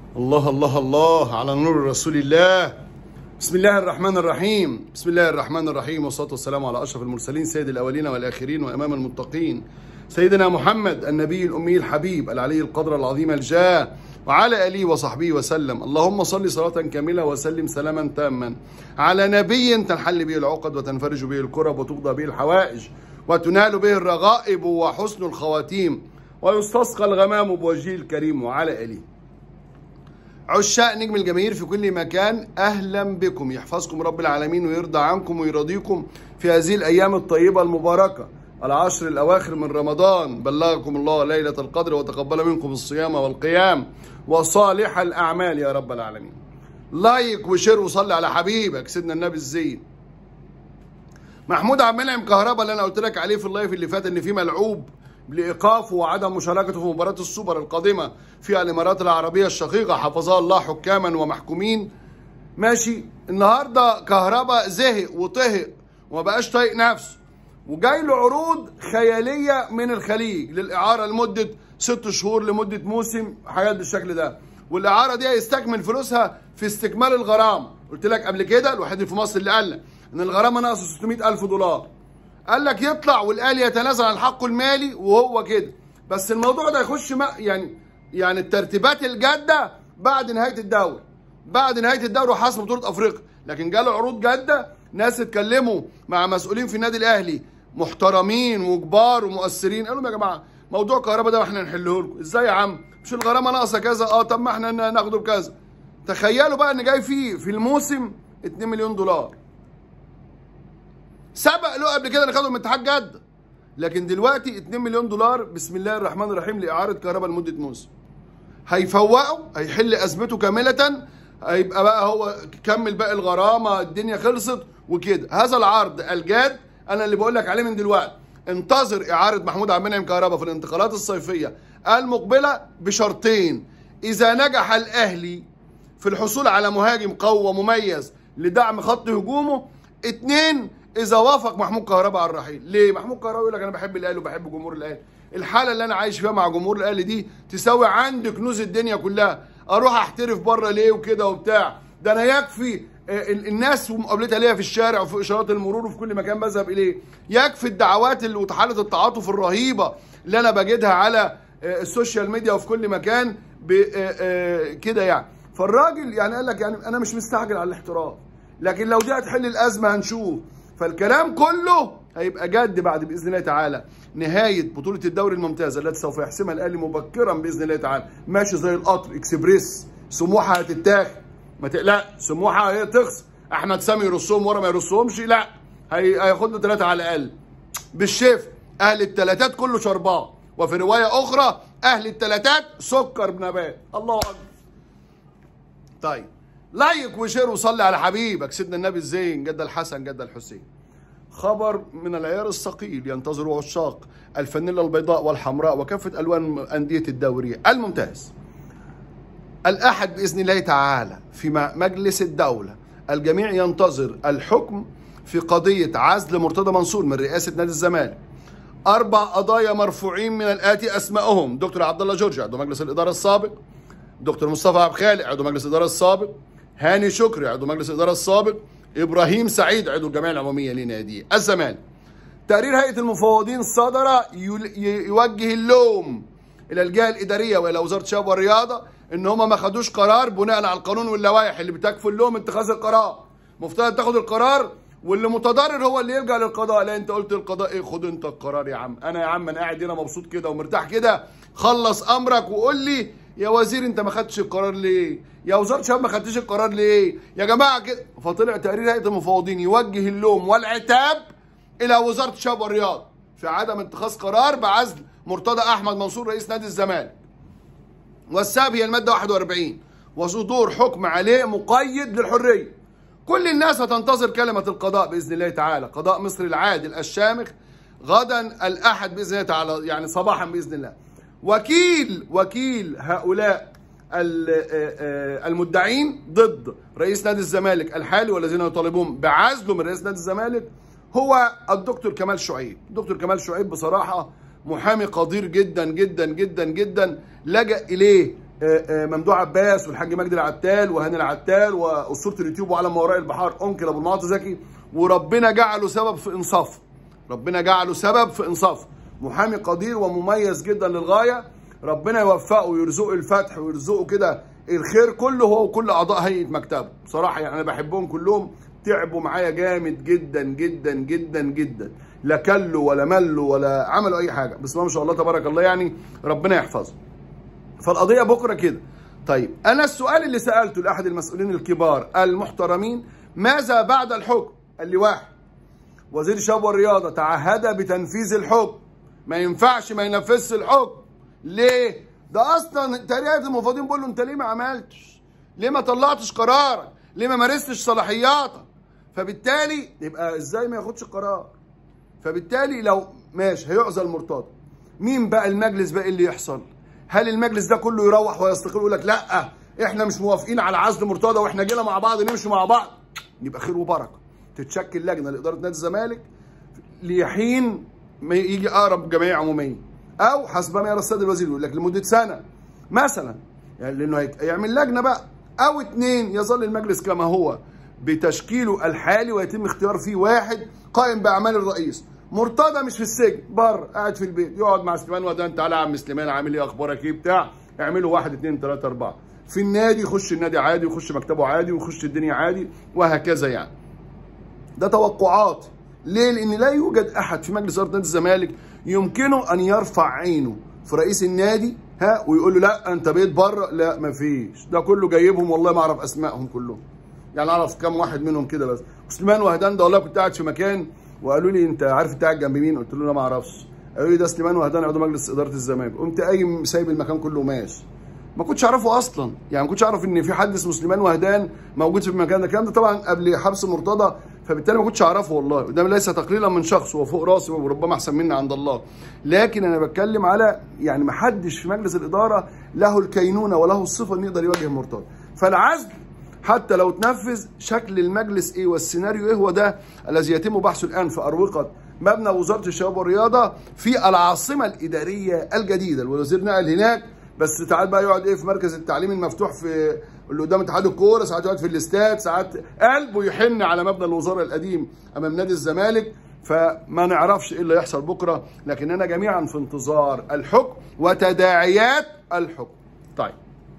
الله الله الله على نور رسول الله. بسم الله الرحمن الرحيم. بسم الله الرحمن الرحيم، والصلاة والسلام على أشرف المرسلين سيد الأولين والآخرين وإمام المتقين سيدنا محمد النبي الأمي الحبيب العلي القدر العظيم الجاه، وعلى آله وصحبه وسلم. اللهم صل صلاة كاملة وسلم سلاما تاما على نبي تنحل به العقد وتنفرج به الكرب وتقضى به الحوائج وتنال به الرغائب وحسن الخواتيم ويستسقى الغمام بوجهه الكريم، وعلى آله. عشاق نجم الجماهير في كل مكان، أهلا بكم. يحفظكم رب العالمين ويرضى عنكم ويرضيكم في هذه الأيام الطيبة المباركة، العشر الأواخر من رمضان. بلغكم الله ليلة القدر وتقبل منكم الصيام والقيام وصالح الأعمال يا رب العالمين. لايك وشير وصلي على حبيبك سيدنا النبي الزين. محمود عبد المنعم كهربا اللي أنا قلت لك عليه في اللايف اللي فات إن في ملعوب لإيقافه وعدم مشاركته في مباراة السوبر القادمة في الإمارات العربية الشقيقة حفظها الله حكاما ومحكومين. ماشي، النهارده كهربا زهق وطهق وما بقاش طايق نفسه، وجاي له عروض خيالية من الخليج للإعارة لمدة 6 شهور لمدة موسم، حاجات بالشكل ده. والإعارة دي هيستكمل فلوسها في استكمال الغرامة. قلت لك قبل كده الوحيد في مصر اللي قال لك إن الغرامة ناقصه 600,000 دولار. قال لك يطلع والآلي يتنازل عن حقه المالي، وهو كده. بس الموضوع ده يخش يعني الترتيبات الجاده بعد نهايه الدوري، بعد نهايه الدوري وحسم بطوله افريقيا. لكن جاله عروض جاده، ناس اتكلموا مع مسؤولين في النادي الاهلي محترمين وكبار ومؤثرين، قالوا لهم يا جماعه موضوع كهربا ده احنا نحله لكم. ازاي يا عم؟ مش الغرامه ناقصه كذا؟ طب ما احنا ناخده بكذا. تخيلوا بقى ان جاي فيه في الموسم 2 مليون دولار. سبق له قبل كده ان خدوا من اتحاد جده، لكن دلوقتي 2 مليون دولار بسم الله الرحمن الرحيم لاعاره كهربا لمده موسم. هيفوقه، هيحل ازمته كامله، هيبقى بقى هو كمل باقي الغرامه، الدنيا خلصت وكده. هذا العرض الجاد انا اللي بقول لك عليه من دلوقتي. انتظر اعاره محمود عبد المنعم كهربا في الانتقالات الصيفيه المقبله بشرطين: اذا نجح الاهلي في الحصول على مهاجم قوي ومميز لدعم خط هجومه، 2 إذا وافق محمود كهربا على الرحيل. ليه؟ محمود كهربا يقول لك أنا بحب الأهلي وبحب جمهور الأهلي. الحالة اللي أنا عايش فيها مع جمهور الأهلي دي تساوي عندي كنوز الدنيا كلها. أروح أحترف بره ليه وكده وبتاع؟ ده أنا يكفي الناس ومقابلتها ليا في الشارع وفي إشارات المرور وفي كل مكان بذهب إليه. يكفي الدعوات وحالة التعاطف الرهيبة اللي أنا بجدها على السوشيال ميديا وفي كل مكان كده يعني. فالراجل يعني قال لك يعني أنا مش مستعجل على الاحتراف، لكن لو دي هتحل الأزمة هنشوف. فالكلام كله هيبقى جد بعد باذن الله تعالى نهايه بطوله الدوري الممتازه التي سوف يحسمها الاهلي مبكرا باذن الله تعالى. ماشي زي القطر اكسبريس. سموحه هتتاخد، ما تقلقش. سموحه هي تخسر، احمد سامي يرصهم ورا ما يرصهمش، لا هياخد له 3 على الاقل بالشفا. اهل الثلاثات كله شربان، وفي روايه اخرى اهل الثلاثات سكر بنبات. الله اكبر. طيب لايك وشير وصلي على حبيبك سيدنا النبي الزين جد الحسن جد الحسين. خبر من العيار الثقيل ينتظره عشاق الفانيلا البيضاء والحمراء وكافة ألوان أندية الدوري الممتاز. الأحد بإذن الله تعالى في مجلس الدولة الجميع ينتظر الحكم في قضية عزل مرتضى منصور من رئاسة نادي الزمالك. 4 قضايا مرفوعين من الآتي أسمائهم: دكتور عبد الله جورج عضو مجلس الإدارة السابق، دكتور مصطفى عبد الخالق عضو مجلس الإدارة السابق، هاني شكري عضو مجلس الإدارة السابق، إبراهيم سعيد عضو الجمعية العمومية لنادي الزمالك. تقرير هيئة المفوضين صدر يوجه اللوم إلى الجهة الإدارية وإلى وزارة الشباب والرياضة إن هم ما خدوش قرار بناء على القانون واللوائح اللي بتكفل لهم اتخاذ القرار. مفترض تاخد القرار واللي متضرر هو اللي يلجأ للقضاء. لا أنت قلت القضاء إيه؟ خد أنت القرار يا عم. أنا يا عم أنا قاعد هنا مبسوط كده ومرتاح كده، خلص أمرك وقول لي يا وزير انت ما خدتش القرار ليه؟ يا وزاره الشباب ما خدتش القرار ليه؟ يا جماعه كده. فطلع تقرير هيئه المفوضين يوجه اللوم والعتاب الى وزاره الشباب والرياضه في عدم اتخاذ قرار بعزل مرتضى احمد منصور رئيس نادي الزمالك. والسبب هي الماده 41 وصدور حكم عليه مقيد للحريه. كل الناس هتنتظر كلمه القضاء باذن الله تعالى، قضاء مصر العادل الشامخ غدا الاحد باذن الله تعالى، يعني صباحا باذن الله. وكيل هؤلاء المدعين ضد رئيس نادي الزمالك الحالي والذين يطالبون بعزله من رئيس نادي الزمالك هو الدكتور كمال شعيب. الدكتور كمال شعيب بصراحة محامي قدير جدا جدا جدا جدا، لجأ إليه ممدوح عباس والحاج مجدي العتال وهاني العتال واسطوره اليوتيوب وعلى ما وراء البحار انكل ابو المعاطي زكي، وربنا جعله سبب في انصاف. ربنا جعله سبب في انصاف، محامي قدير ومميز جدا للغايه، ربنا يوفقه ويرزقه الفتح ويرزقه كده الخير كله، هو وكل اعضاء هيئه مكتبه. بصراحه يعني انا بحبهم كلهم، تعبوا معايا جامد جدا جدا جدا جدا، لا كلوا ولا ملوا ولا عملوا اي حاجه، بسم الله ما شاء الله تبارك الله، يعني ربنا يحفظهم. فالقضيه بكره كده. طيب انا السؤال اللي سالته لاحد المسؤولين الكبار المحترمين، ماذا بعد الحكم؟ قال لي واحد، وزير الشباب والرياضه تعهد بتنفيذ الحكم، ما ينفعش ما ينفذش الحكم. ليه؟ ده اصلا تقريبا المفوضين بيقول له انت ليه ما عملتش؟ ليه ما طلعتش قرارك؟ ليه ما مارستش صلاحياتك؟ فبالتالي يبقى ازاي ما ياخدش قرار؟ فبالتالي لو ماشي هيعزل مرتضى، مين بقى المجلس بقى اللي يحصل؟ هل المجلس ده كله يروح ويستقيل ويقول لك لا احنا مش موافقين على عزل مرتضى واحنا جينا مع بعض نمشي مع بعض؟ يبقى خير وبركه. تتشكل لجنه لاداره نادي الزمالك لحين ما يجي اقرب جمعيه عموميه، او حسب ما يرى السيد الوزير يقول لك لمده سنه مثلا، يعني لانه هيعمل لجنه بقى، او اتنين يظل المجلس كما هو بتشكيله الحالي ويتم اختيار فيه واحد قائم باعمال الرئيس. مرتضى مش في السجن، بره قاعد في البيت، يقعد مع سليمان وهدان، تعالى يا عم سليمان عامل ايه، اخبارك ايه بتاع، اعملوا 1 2 3 4. في النادي يخش النادي عادي ويخش مكتبه عادي ويخش الدنيا عادي وهكذا. يعني ده توقعات. ليه؟ لان لا يوجد احد في مجلس اداره نادي الزمالك يمكنه ان يرفع عينه في رئيس النادي ويقول له لا انت بقيت بره، لا مفيش. ده كله جايبهم والله ما اعرف اسمائهم كلهم، يعني اعرف كام واحد منهم كده بس. سليمان وهدان ده والله كنت قاعد في مكان وقالوا لي انت عارف انت قاعد جنب مين؟ قلت له لا ما اعرفش. قالوا لي ده سليمان وهدان عضو مجلس اداره الزمالك. قمت قايم سايب المكان كله وماشي. ما كنتش اعرفه اصلا، يعني ما كنتش اعرف ان في حد اسمه سليمان وهدان موجود في المكان ده. الكلام ده طبعا قبل حبس مرتضى، فبالتالي ما كنتش اعرفه والله، وده ليس تقليلا من شخص وفوق راسي وربما احسن مني عند الله، لكن انا بتكلم على يعني ما حدش في مجلس الاداره له الكينونه وله الصفه انه يقدر يواجه مرتضى. فالعزل حتى لو تنفذ شكل المجلس ايه والسيناريو ايه، هو ده الذي يتم بحثه الان في اروقه مبنى وزاره الشباب والرياضه في العاصمه الاداريه الجديده. الوزير نقل هناك، بس ساعات بقى يقعد ايه في مركز التعليم المفتوح في اللي قدام اتحاد الكوره، ساعات يقعد في الاستاد، ساعات قلبه يحن على مبنى الوزاره القديم امام نادي الزمالك. فما نعرفش ايه اللي يحصل بكره، لكننا جميعا في انتظار الحكم وتداعيات الحكم. طيب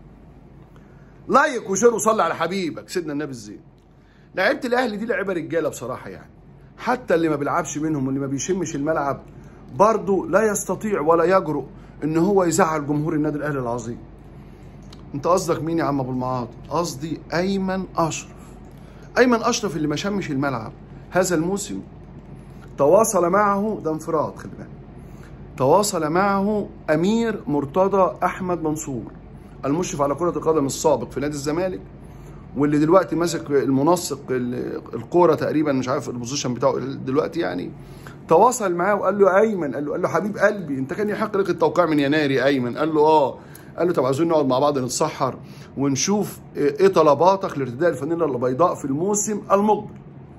لايك وشير وصلي على حبيبك سيدنا النبي الزين. لعيبه الاهلي دي لعيبه رجاله بصراحه، يعني حتى اللي ما بيلعبش منهم واللي ما بيشمش الملعب برضه لا يستطيع ولا يجرؤ ان هو يزعل جمهور النادي الاهلي العظيم. انت قصدك مين يا عم ابو المعاطي؟ قصدي ايمن اشرف. ايمن اشرف اللي ما شمش الملعب هذا الموسم تواصل معه، ده انفراد خلي بالك، تواصل معه امير مرتضى احمد منصور المشرف على كرة القدم السابق في نادي الزمالك، واللي دلوقتي ماسك المنسق الكوره تقريبا، مش عارف البوزيشن بتاعه دلوقتي يعني. تواصل معاه وقال له ايمن، قال له حبيب قلبي انت كان يحق لك التوقيع من يناير يا ايمن. قال له اه. قال له طب عايزين نقعد مع بعض نتسحر ونشوف ايه طلباتك لارتداء الفانيلا البيضاء في الموسم المقبل.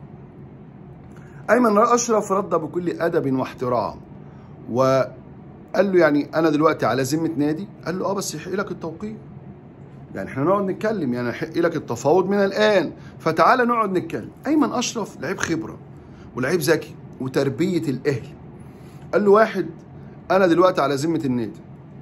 ايمن اشرف رد بكل ادب واحترام وقال له يعني انا دلوقتي على ذمه نادي. قال له اه بس يحق لك التوقيع، يعني احنا نقعد نتكلم، يعني يحق لك التفاوض من الان، فتعالى نقعد نتكلم. ايمن اشرف لعيب خبره ولعيب ذكي وتربيه الاهلي. قال له واحد انا دلوقتي على ذمه النادي،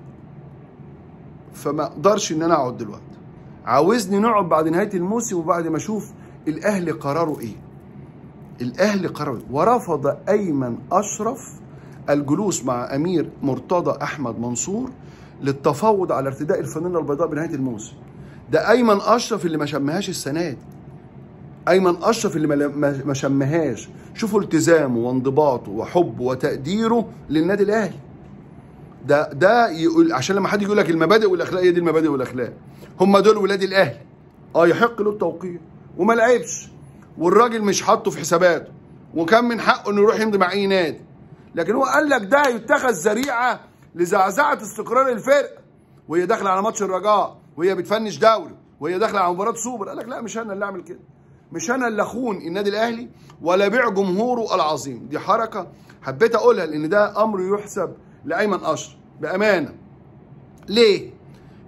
فما اقدرش ان انا اقعد دلوقتي، عاوزني نقعد بعد نهايه الموسم وبعد ما اشوف الاهلي قراره ايه. الاهلي قراره إيه؟ ورفض ايمن اشرف الجلوس مع امير مرتضى احمد منصور للتفاوض على ارتداء الفانيلا البيضاء بنهايه الموسم. ده ايمن اشرف اللي ما شمهاش السنه دي، ايمن اشرف اللي ما شمهاش. شوفوا التزامه وانضباطه وحبه وتقديره للنادي الاهلي. ده يقول عشان لما حد يقول لك المبادئ والاخلاق، هي دي المبادئ والاخلاق، هم دول ولاد الاهلي. يحق له التوقيع وما لعبش، والراجل مش حاطه في حساباته، وكان من حقه انه يروح يمضي مع اي نادي، لكن هو قال لك ده يتخذ ذريعه لزعزعه استقرار الفرقه وهي داخله على ماتش الرجاء وهي بتفنش دوري وهي داخله على مباراه سوبر. قال لك لا، مش انا اللي اعمل كده، مش انا اللي اخون النادي الاهلي ولا بيع جمهوره العظيم. دي حركه حبيت اقولها لان ده امر يحسب لايمن اشرف بامانه. ليه؟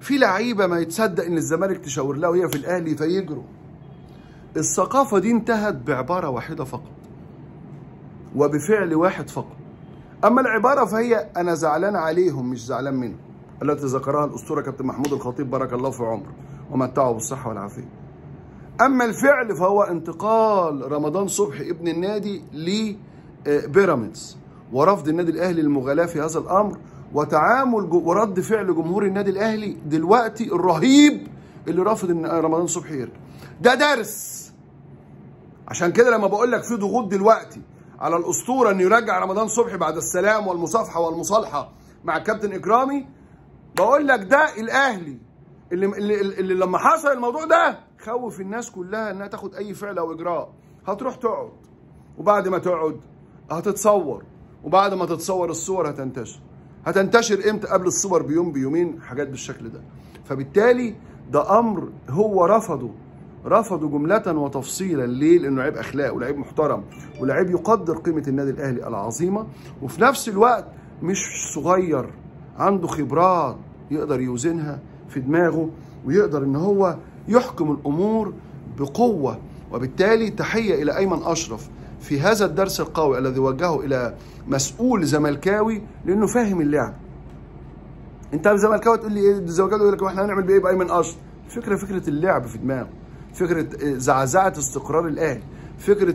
في لعيبه ما يتصدق ان الزمالك تشاور لها وهي في الاهلي فيجروا. الثقافه دي انتهت بعباره واحده فقط وبفعل واحد فقط. اما العباره فهي انا زعلان عليهم مش زعلان منهم، التي ذكرها الاسطوره كابتن محمود الخطيب بارك الله في عمره ومتعه بالصحه والعافيه. اما الفعل فهو انتقال رمضان صبحي ابن النادي لبيراميدز ورفض النادي الاهلي للمغالاه في هذا الامر وتعامل ورد فعل جمهور النادي الاهلي دلوقتي الرهيب اللي رافض ان رمضان صبحي يرجع. ده درس. عشان كده لما بقول لك في ضغوط دلوقتي على الاسطوره انه يرجع رمضان صبحي بعد السلام والمصافحه والمصالحه مع الكابتن اكرامي، بقول لك ده الاهلي اللي لما حصل الموضوع ده خوف الناس كلها انها تاخد اي فعل او اجراء. هتروح تقعد، وبعد ما تقعد هتتصور، وبعد ما تتصور الصور هتنتشر امتى؟ قبل الصور بيوم بيومين، حاجات بالشكل ده. فبالتالي ده امر هو رفضه جمله وتفصيلا. ليه؟ لانه لعيب اخلاق ولعيب محترم ولعيب يقدر قيمه النادي الاهلي العظيمه، وفي نفس الوقت مش صغير، عنده خبرات يقدر يوزنها في دماغه ويقدر ان هو يحكم الامور بقوه. وبالتالي تحيه الى ايمن اشرف في هذا الدرس القوي الذي وجهه الى مسؤول زملكاوي لانه فاهم اللعب. انت زملكاوي تقول لي ايه؟ الزملكاوي يقول لك احنا هنعمل بايه بايمن اشرف؟ فكره اللعب في دماغه، فكره زعزعه استقرار الاهلي، فكره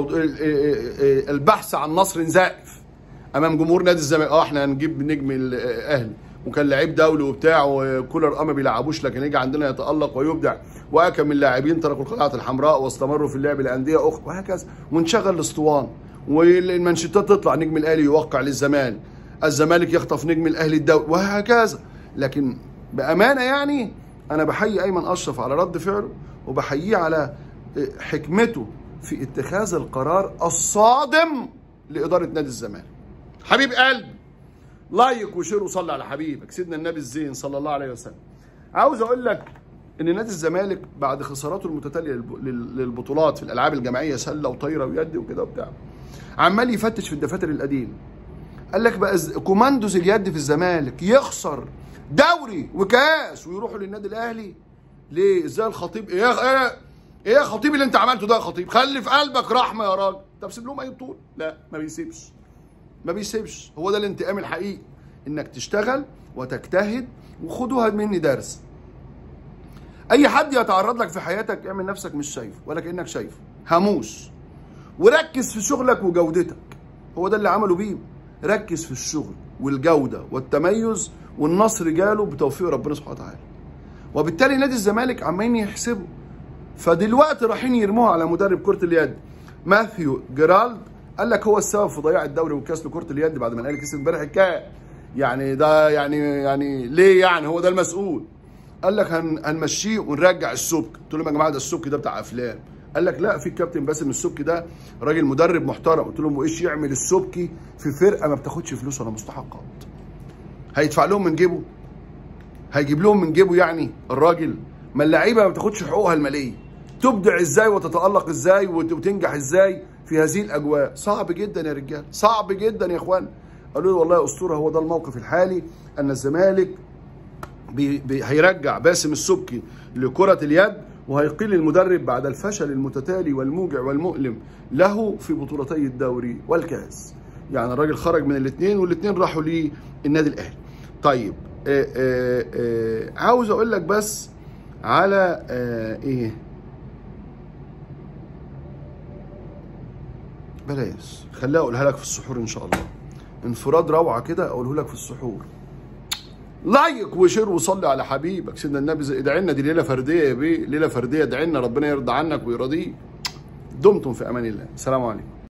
البحث عن نصر زائف امام جمهور نادي الزمالك. احنا هنجيب نجم الاهلي وكان لعيب دولي وبتاع وكولر ما بيلعبوش، لكن يجي عندنا يتالق ويبدع، واكم من اللاعبين تركوا القلعه الحمراء واستمروا في اللعب لانديه اخرى وهكذا، ونشغل الاسطوان والمانشيتات تطلع نجم الاهلي يوقع للزمالك، الزمالك يخطف نجم الاهلي الدولي وهكذا. لكن بامانه يعني انا بحيي ايمن اشرف على رد فعله وبحييه على حكمته في اتخاذ القرار الصادم لاداره نادي الزمالك. حبيب قلبي، لايك وشير وصلي على حبيبك سيدنا النبي الزين صلى الله عليه وسلم. عاوز اقول لك ان نادي الزمالك بعد خساراته المتتاليه للبطولات في الالعاب الجماعيه سله وطايره ويد وكده وبتاع، عمال يفتش في الدفاتر القديمه. قال لك بقى كوماندوز اليد في الزمالك يخسر دوري وكاس ويروحوا للنادي الاهلي ليه؟ ازاي الخطيب ايه يا خطيب اللي انت عملته ده يا خطيب؟ خلي في قلبك رحمه يا راجل. طب سيب لهم اي بطوله؟ لا، ما بيسيبش. هو ده الانتقام الحقيقي، انك تشتغل وتجتهد. وخدوها مني درس، اي حد يتعرض لك في حياتك اعمل نفسك مش شايفه ولا كانك شايفه، هموس، وركز في شغلك وجودتك. هو ده اللي عملوا بيه، ركز في الشغل والجوده والتميز، والنصر جاله بتوفيق ربنا سبحانه وتعالى. وبالتالي نادي الزمالك عمالين يحسبوا، فدلوقتي رايحين يرموها على مدرب كره اليد ماثيو جيرالد. قال لك هو السبب في ضياع الدوري والكاس لكره اليد بعد ما الاهلي كسب امبارح الكاس. يعني ده يعني ليه؟ يعني هو ده المسؤول. قال لك هنمشيه ونرجع السبك. قلت لهم يا جماعه ده السبك ده بتاع افلام. قال لك لا، في الكابتن باسم السبكي ده راجل مدرب محترم. قلت لهم وايش يعمل السبكي في فرقه ما بتاخدش فلوس ولا مستحقات؟ هيدفع لهم من جيبه؟ هيجيب لهم من جيبه يعني الراجل؟ ما اللعيبه ما بتاخدش حقوقها الماليه، تبدع ازاي وتتالق ازاي وتنجح ازاي في هذه الاجواء؟ صعب جدا يا رجال، صعب جدا يا اخوان. قالوا لي والله يا اسطوره هو ده الموقف الحالي، ان الزمالك هيرجع باسم السبكي لكره اليد وهيقيل المدرب بعد الفشل المتتالي والموجع والمؤلم له في بطولتي الدوري والكاس. يعني الراجل خرج من الاثنين والاثنين راحوا للنادي الاهلي. طيب عاوز اقول لك بس على ايه، بلاش خليها اقولها لك في السحور ان شاء الله، انفراد روعه كده اقوله لك في السحور. لايك وشير وصلي على حبيبك سيدنا النبي. ادعي لنا، دي ليله فرديه يا بيه، ليله فرديه، ادعي لنا ربنا يرضى عنك ويرضيك. دمتم في امان الله، السلام عليكم.